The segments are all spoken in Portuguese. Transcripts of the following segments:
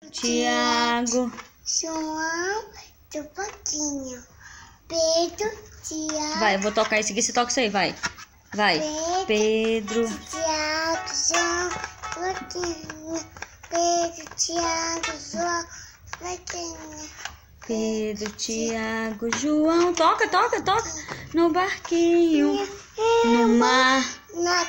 Tiago, João, do pouquinho. Pedro, Tiago. Vai, eu vou tocar esse aqui, você toca isso aí, vai. Vai. Pedro, Tiago, João, pouquinho. Pedro, Tiago, João, pouquinho. Pedro, Tiago, João. Toca. No barquinho, no mar, Na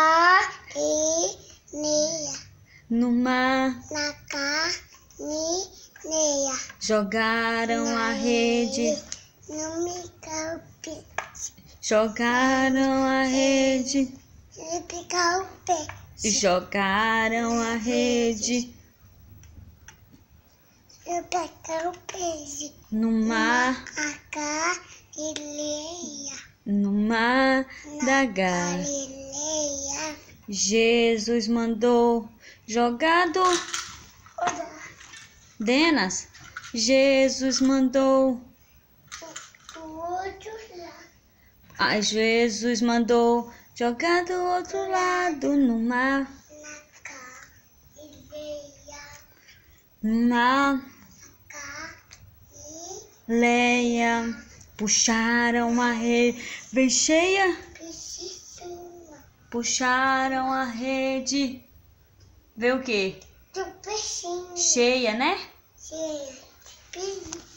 carneia. no mar. Na carneia. Jogaram a rede, Não me calpe. jogaram a rede, Ele pica o pé. jogaram a rede Eu pego o peixe. no mar, A Galileia. no mar da Galileia. Galileia. Jesus mandou jogado Denas. Jesus mandou. O outro lado. Jesus mandou jogar do outro lado no mar. Na Galileia. Na Galileia. puxaram a rede bem cheia, Piscina. puxaram a rede. Vê o quê? Do peixinho. Cheia, né? Cheia de piscina.